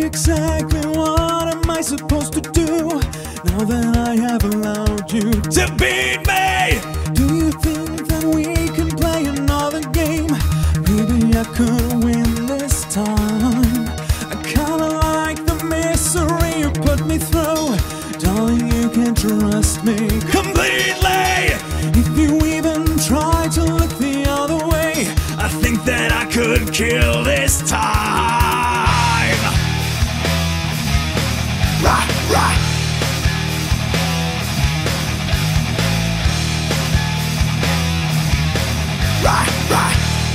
exactly what am I supposed to do now that I have allowed you to beat me? Do you think that we can play another game? Maybe I could win this time. I kinda like the misery you put me through. Darling, you can trust me completely. If you even try to look the other way, I think that I could kill this time. Rah, rah. Rah, rah.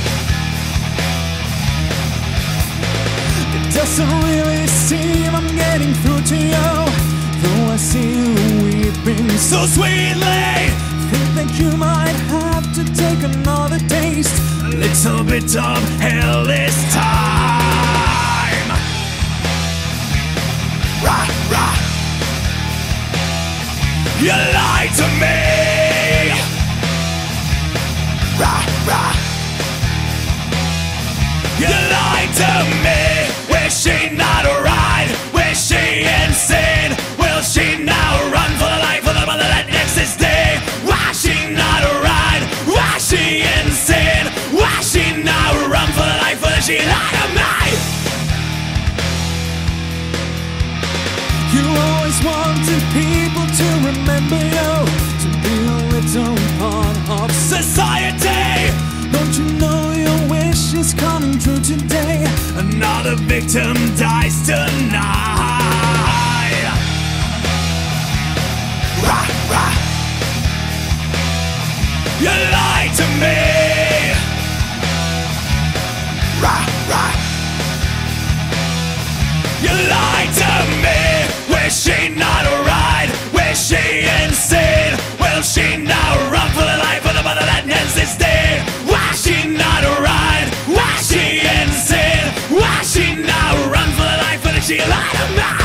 It doesn't really seem I'm getting through to you, though I see you weeping so sweetly. Think that you might have to take another taste, a little bit of hell this time. Rah, rah. You lied to me. Rah, rah. You lied to me. Was she not right? Was she insane? Will she now run for the life of the mother that next is day? Was she not right? Was she insane? Was she now run for the life of the she lied to me? You always wanted people to remember you, to be a little part of society. Don't you know your wish is coming true today? Another victim dies tonight. Rah, rah. You lied to me. Rah, rah. You lied to me. Was she not right? Was she insane? Will she now run for the life of the mother that ends this day? Was she not right? Was she insane? Was she now run for the life of the she lied to me?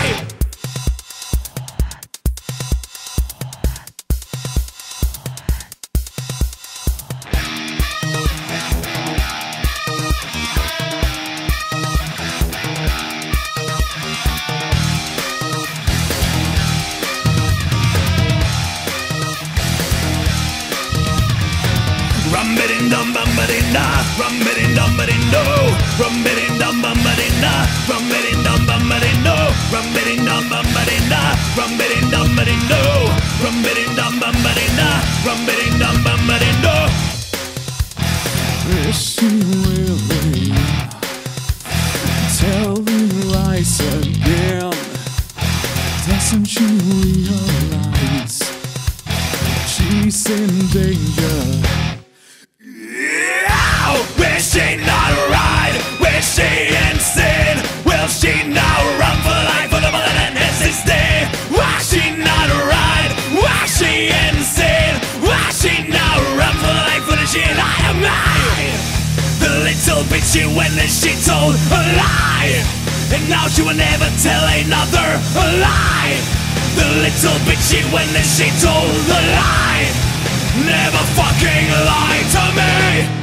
Rum-ba-ding-dum-bum-ba-ding-da, rum-ba-ding-dum-ba-ding-do, rum-ba-ding-dum-bum-ba-ding-da, rum-ba-ding-dum-bum-ba-ding-do, rum-ba-ding-dum-bum-ba-ding-da, rum-ba-ding-dum-ba-ding-do, rum-ba-ding-dum-bum-ba-ding-da, rum-ba-ding-dum-bum-ba-ding-do. Is she really telling lies again? Doesn't she realize she's in danger? Is she not right? Is she insane? Will she now run for the life of the mother that ends this day? Was she not right? Was she insane? Was she now run for the life of the she lied to me? The little bitch she went and she told a lie, and now she will never tell another lie. The little bitch she went and she told a lie, never fucking lie to me.